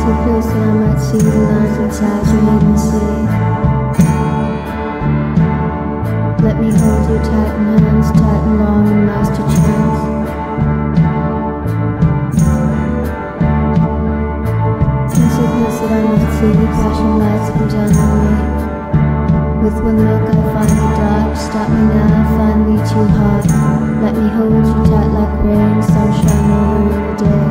so close that I might see the lines inside your hidden sea. Let me hold you tight in hands, tight and long and last your chance. Come so close that I might see the flashing lights come down on me. With one look I find the dark, stop me now, find me too hard. Let me hold you tight like rain, sunshine over in the day.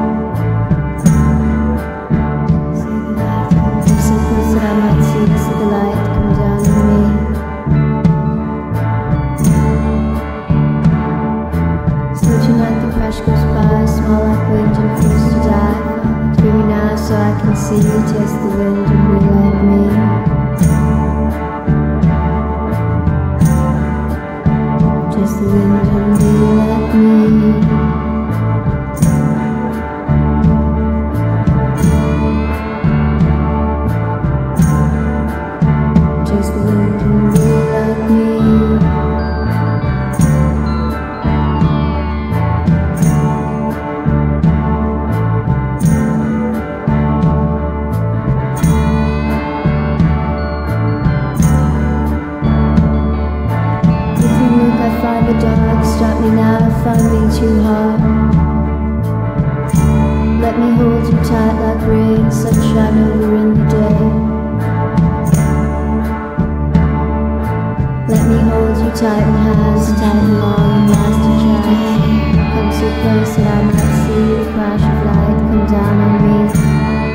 I'm so close that I might see the light come down on me. So tonight the crash goes by, small like wind and feels to die. Hear me now so I can see you, taste the wind and be like me. Just the wind and be like me. Just the wind and be like me. Find the dark, stop me now, find me too hard. Let me hold you tight like rain, sunshine over in the day. Let me hold you tight in hands, tight and long and last a chance. Come so close that I might see the flash of light come down on me.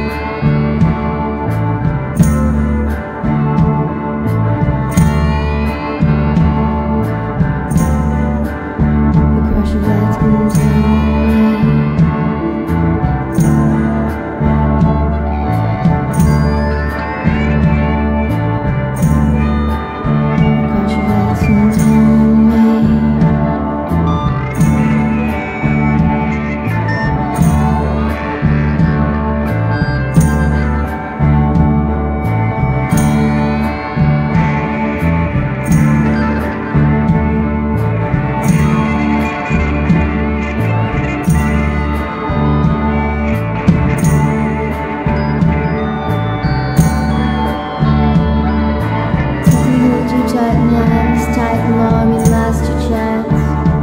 Tight and long and last your chance.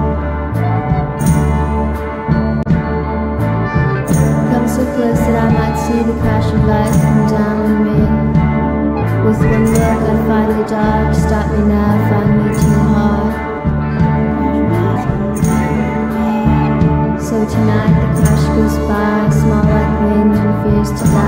Come so close that I might see the crash of light come down on me. With one look I find the dark, stop me now, find me too hard. So tonight the crash goes by, small like wind and fears to die.